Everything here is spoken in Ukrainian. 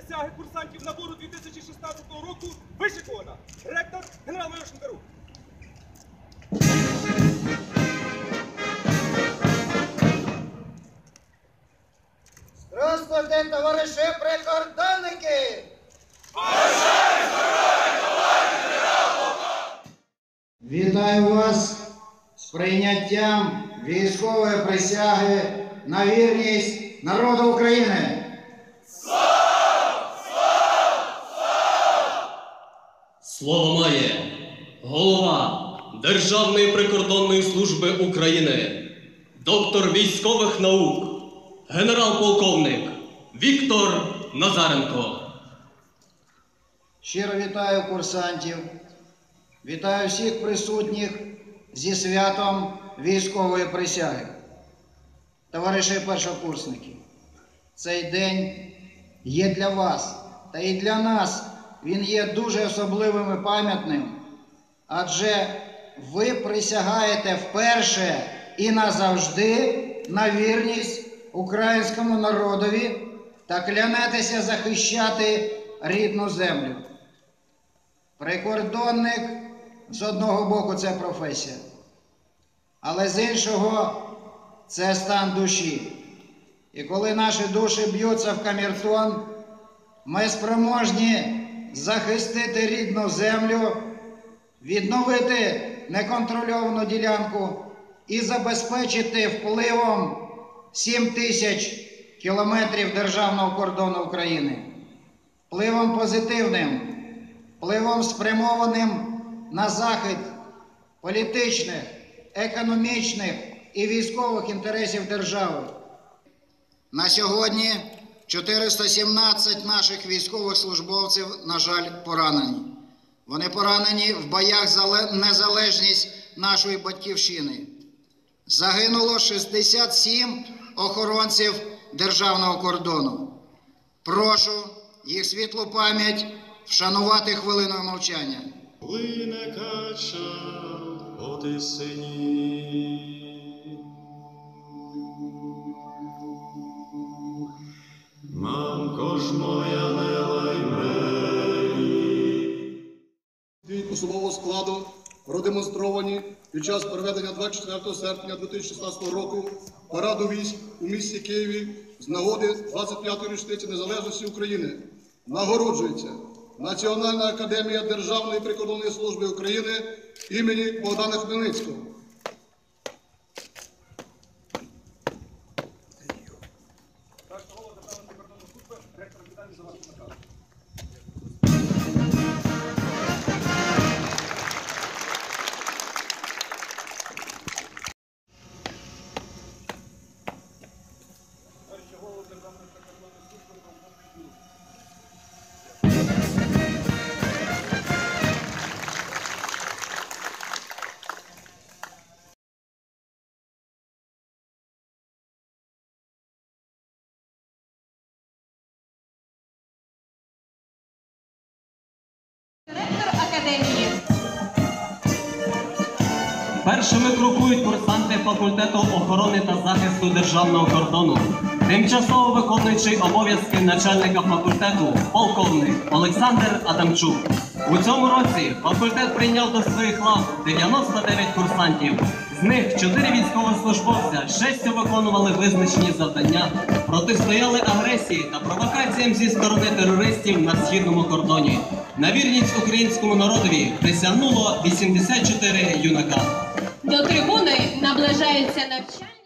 присяги курсантів набору 2016 року вишикована. Ректор генерал-майор Шинкарук. Здравствуйте, товариші прикордонники! Вітаю вас з прийняттям військової присяги на вірність народу України. Слово має голова Державної прикордонної служби України, доктор військових наук, генерал-полковник Віктор Назаренко. Щиро вітаю курсантів, вітаю всіх присутніх зі святом військової присяги. Товариші першокурсники, цей день є для вас, та і для нас він є дуже особливим і пам'ятним, адже ви присягаєте вперше і назавжди на вірність українському народові та клянетеся захищати рідну землю. Прикордонник з одного боку це професія, але з іншого це стан душі. І коли наші душі б'ються в камертон, ми спроможні захистити рідну землю, відновити неконтрольовану ділянку і забезпечити впливом 7000 кілометрів державного кордону України. Впливом позитивним, впливом спрямованим на захист політичних, економічних і військових інтересів держави. На сьогодні 417 наших військових службовців, на жаль, поранені. Вони поранені в боях за незалежність нашої батьківщини. Загинуло 67 охоронців державного кордону. Прошу їх світлу пам'ять вшанувати хвилиною мовчання. Плине кача по тисині, мамко ж моя, не лай мені. Дії особового складу продемонстровані під час проведення 24 серпня 2016 року параду військ у місті Києві з нагоди 25-ї річниці незалежності України. Нагороджується Національна академія Державної прикордонної служби України імені Богдана Хмельницького. Ректор академії. Першими крокують курсанти факультету охорони та захисту державного кордону. Тимчасово виконуючий обов'язки начальника факультету полковник Олександр Адамчук. У цьому році факультет прийняв до своїх лав 99 курсантів. З них 4 військовослужбовця, 6 виконували визначені завдання, протистояли агресії та провокаціям зі сторони терористів на східному кордоні. На вірність українському народові присягнуло 84 юнака. До трибуни наближається навчання.